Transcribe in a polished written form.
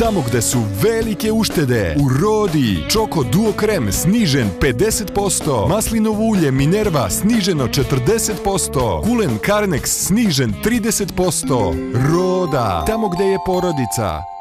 tamo gde su velike uštede. U Rodi, Čoko Duo Krem snižen 50%, maslinovo ulje Minerva sniženo 40%, kulen Carnex snižen 30%. Roda, tamo gde je porodica.